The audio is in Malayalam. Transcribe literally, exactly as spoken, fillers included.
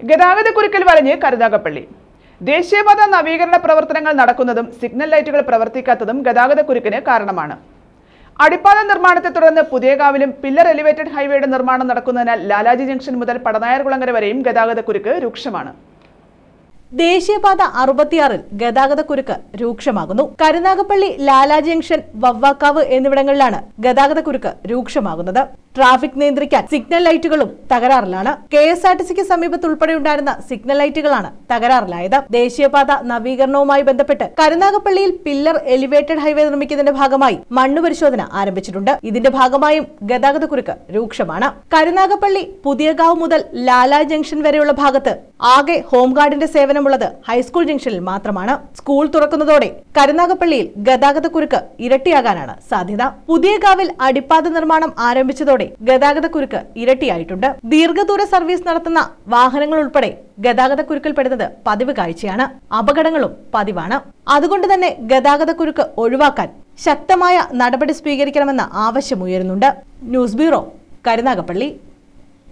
ഗതാഗതക്കുരുക്കിൽ വലഞ്ഞ് കരുനാഗപ്പള്ളി. ദേശീയപാത നവീകരണ പ്രവർത്തനങ്ങൾ നടക്കുന്നതും സിഗ്നൽ ലൈറ്റുകൾ പ്രവർത്തിക്കാത്തതും ഗതാഗതക്കുരുക്കിന് കാരണമാണ്. അടിപ്പാത നിർമ്മാണത്തെ തുടർന്ന് പുതിയകാവിലും പില്ലർ എലിവേറ്റഡ് ഹൈവേയുടെ നിർമ്മാണം നടക്കുന്നതിനാൽ ലാലാജി ജംഗ്ഷൻ മുതൽ പടനായർകുളങ്ങര വരെയും ഗതാഗതക്കുരുക്ക് രൂക്ഷമാണ്. ദേശീയപാത അറുപത്തിയാറിൽ ഗതാഗതക്കുരുക്ക് രൂക്ഷമാകുന്നു. കരുനാഗപ്പള്ളി, ലാലാജി ജംഗ്ഷൻ, വവ്വാക്കാവ് എന്നിവിടങ്ങളിലാണ് ഗതാഗതക്കുരുക്ക് രൂക്ഷമാകുന്നത്. ട്രാഫിക് നിയന്ത്രിക്കാൻ സിഗ്നൽ ലൈറ്റുകളും തകരാറിലാണ്. കെ എസ് ആർ ടി സിക്ക് സമീപത്ത് ഉൾപ്പെടെയുണ്ടായിരുന്ന സിഗ്നൽ ലൈറ്റുകളാണ് തകരാറിലായത്. ദേശീയപാത നവീകരണവുമായി ബന്ധപ്പെട്ട് കരുനാഗപ്പള്ളിയിൽ പില്ലർ എലിവേറ്റഡ് ഹൈവേ നിർമ്മിക്കുന്നതിന്റെ ഭാഗമായി മണ്ണ് പരിശോധന ആരംഭിച്ചിട്ടുണ്ട്. ഇതിന്റെ ഭാഗമായും ഗതാഗതക്കുരുക്ക് രൂക്ഷമാണ്. കരുനാഗപ്പള്ളി, പുതിയകാവ് മുതൽ ലാലാജി ജംഗ്ഷൻ വരെയുള്ള ഭാഗത്ത് ആകെ ഹോംഗാർഡിന്റെ സേവനമുള്ളത് ഹൈസ്കൂൾ ജംഗ്ഷനിൽ മാത്രമാണ്. സ്കൂൾ തുറക്കുന്നതോടെ കരുനാഗപ്പള്ളിയിൽ ഗതാഗതക്കുരുക്ക് ഇരട്ടിയാകാനാണ് സാധ്യത. പുതിയകാവിൽ അടിപ്പാത നിർമ്മാണം ആരംഭിച്ചതോടെ ഗതാഗതക്കുരുക്ക് ഇരട്ടിയായിട്ടുണ്ട്. ദീർഘദൂര സർവീസ് നടത്തുന്ന വാഹനങ്ങൾ ഉൾപ്പെടെ ഗതാഗതക്കുരുക്കിൽപ്പെടുന്നത് പതിവ് കാഴ്ചയാണ്. അപകടങ്ങളും പതിവാണ്. അതുകൊണ്ട് തന്നെ ഗതാഗതക്കുരുക്ക് ഒഴിവാക്കാൻ ശക്തമായ നടപടി സ്വീകരിക്കണമെന്ന ആവശ്യമുയരുന്നുണ്ട്. News bureau, Karunagappally.